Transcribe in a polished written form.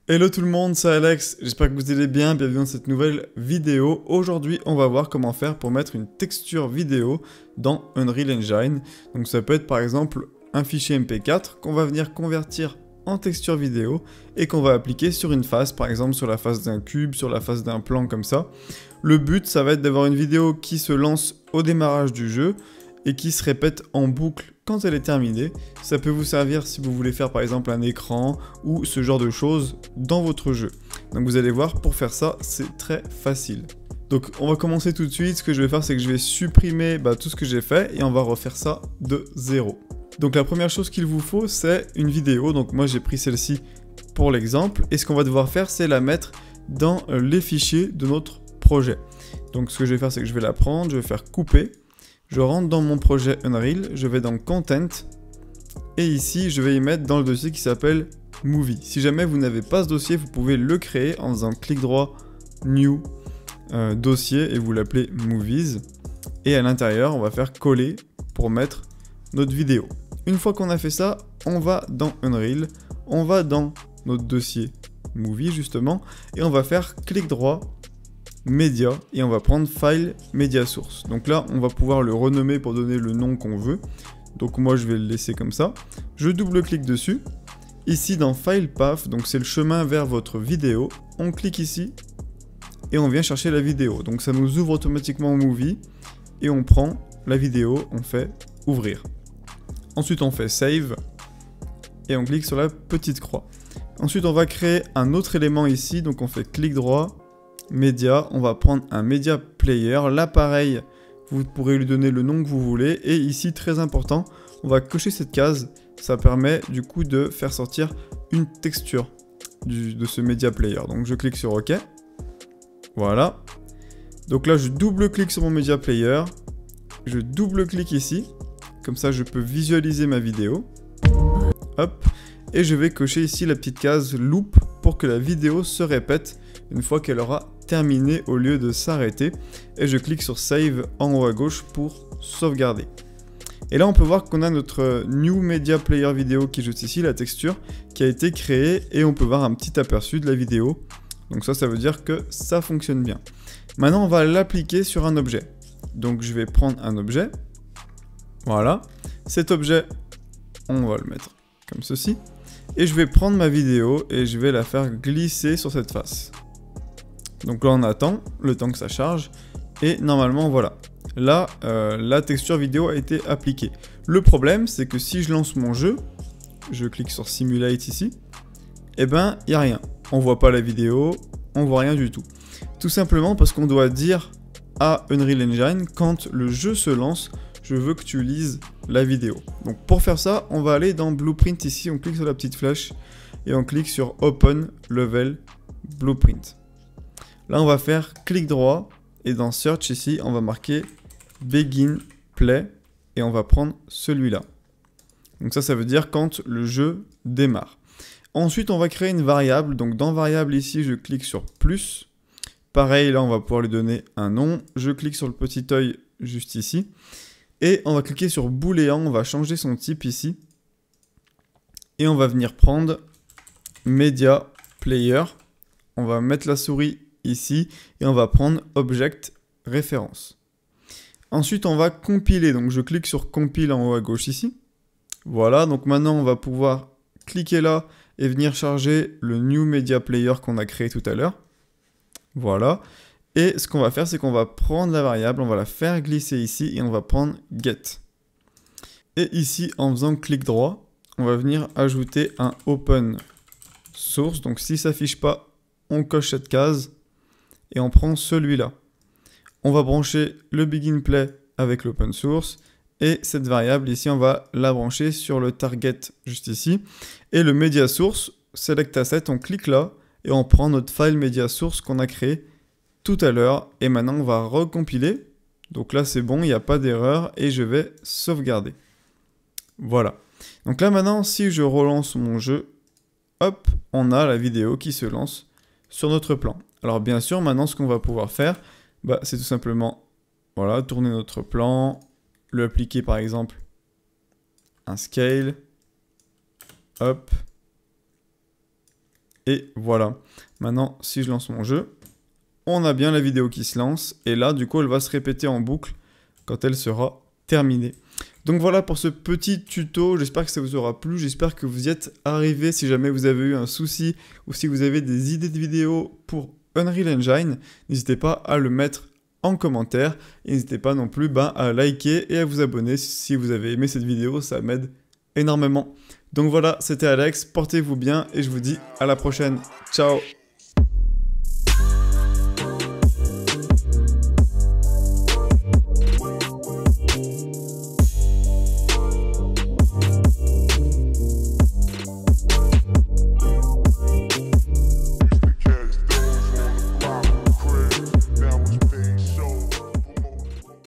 Hello tout le monde, c'est Alex, j'espère que vous allez bien, bienvenue dans cette nouvelle vidéo. Aujourd'hui, on va voir comment faire pour mettre une texture vidéo dans Unreal Engine. Donc ça peut être par exemple un fichier MP4 qu'on va venir convertir en texture vidéo et qu'on va appliquer sur une face, par exemple sur la face d'un cube, sur la face d'un plan comme ça. Le but, ça va être d'avoir une vidéo qui se lance au démarrage du jeu et qui se répète en boucle quand elle est terminée. Ça peut vous servir si vous voulez faire par exemple un écran ou ce genre de choses dans votre jeu. Donc vous allez voir, pour faire ça, c'est très facile. Donc on va commencer tout de suite. Ce que je vais faire, c'est que je vais supprimer tout ce que j'ai fait et on va refaire ça de zéro. Donc la première chose qu'il vous faut, c'est une vidéo. Donc moi j'ai pris celle-ci pour l'exemple et ce qu'on va devoir faire, c'est la mettre dans les fichiers de notre projet. Donc ce que je vais faire, c'est que je vais la prendre, je vais faire couper. Je rentre dans mon projet Unreal, je vais dans Content, et ici, je vais y mettre dans le dossier qui s'appelle Movie. Si jamais vous n'avez pas ce dossier, vous pouvez le créer en faisant clic droit, New, dossier, et vous l'appelez Movies. Et à l'intérieur, on va faire coller pour mettre notre vidéo. Une fois qu'on a fait ça, on va dans Unreal, on va dans notre dossier Movie justement, et on va faire clic droit, Média, et on va prendre File Media Source. Donc là, on va pouvoir le renommer pour donner le nom qu'on veut. Donc moi, je vais le laisser comme ça. Je double-clique dessus. Ici, dans File Path, donc c'est le chemin vers votre vidéo. On clique ici et on vient chercher la vidéo. Donc ça nous ouvre automatiquement Movie et on prend la vidéo, on fait Ouvrir. Ensuite, on fait Save et on clique sur la petite croix. Ensuite, on va créer un autre élément ici. Donc on fait clic droit, Média, on va prendre un Media Player. Là, pareil, vous pourrez lui donner le nom que vous voulez. Et ici, très important, on va cocher cette case. Ça permet du coup de faire sortir une texture de ce Media Player. Donc, je clique sur OK. Voilà. Donc là, je double-clique sur mon Media Player. Je double-clique ici. Comme ça, je peux visualiser ma vidéo. Hop. Et je vais cocher ici la petite case Loop pour que la vidéo se répète une fois qu'elle aura terminé au lieu de s'arrêter. Et je clique sur Save en haut à gauche pour sauvegarder. Et là, on peut voir qu'on a notre New Media Player vidéo qui est juste ici, la texture, qui a été créée. Et on peut voir un petit aperçu de la vidéo. Donc ça veut dire que ça fonctionne bien. Maintenant, on va l'appliquer sur un objet. Donc je vais prendre un objet. Voilà. Cet objet, on va le mettre comme ceci. Et je vais prendre ma vidéo et je vais la faire glisser sur cette face. Donc là on attend le temps que ça charge et normalement voilà. Là la texture vidéo a été appliquée. Le problème c'est que si je lance mon jeu, je clique sur Simulate ici, et ben il n'y a rien. On voit pas la vidéo, on voit rien du tout. Tout simplement parce qu'on doit dire à Unreal Engine quand le jeu se lance, je veux que tu lises la vidéo. Donc pour faire ça, on va aller dans Blueprint ici, on clique sur la petite flèche et on clique sur Open Level Blueprint. Là, on va faire clic droit et dans Search ici, on va marquer Begin Play et on va prendre celui-là. Donc ça veut dire quand le jeu démarre. Ensuite, on va créer une variable. Donc dans variable ici, je clique sur plus. Pareil, là, on va pouvoir lui donner un nom. Je clique sur le petit œil juste ici. Et on va cliquer sur booléen, on va changer son type ici. Et on va venir prendre Media Player. On va mettre la souris ici et on va prendre Object Référence. Ensuite, on va compiler. Donc je clique sur Compile en haut à gauche ici. Voilà, donc maintenant on va pouvoir cliquer là et venir charger le New Media Player qu'on a créé tout à l'heure. Voilà. Et ce qu'on va faire, c'est qu'on va prendre la variable, on va la faire glisser ici et on va prendre Get. Et ici, en faisant clic droit, on va venir ajouter un Open Source. Donc si ça s'affiche pas, on coche cette case et on prend celui-là. On va brancher le Begin Play avec l'Open Source et cette variable ici, on va la brancher sur le Target juste ici. Et le Media Source, Select Asset, on clique là et on prend notre file Media Source qu'on a créé tout à l'heure et maintenant on va recompiler. Donc là c'est bon, il n'y a pas d'erreur et je vais sauvegarder. Voilà. Donc là maintenant si je relance mon jeu, hop, on a la vidéo qui se lance sur notre plan. Alors bien sûr maintenant ce qu'on va pouvoir faire, c'est tout simplement voilà, tourner notre plan, le appliquer par exemple un scale, hop, Et voilà. Maintenant, si je lance mon jeu, on a bien la vidéo qui se lance. Et là, du coup, elle va se répéter en boucle quand elle sera terminée. Donc voilà pour ce petit tuto, j'espère que ça vous aura plu, j'espère que vous y êtes arrivé. Si jamais vous avez eu un souci ou si vous avez des idées de vidéos pour Unreal Engine, n'hésitez pas à le mettre en commentaire. Et n'hésitez pas non plus à liker et à vous abonner si vous avez aimé cette vidéo, ça m'aide énormément. Donc voilà, c'était Alex, portez-vous bien et je vous dis à la prochaine. Ciao!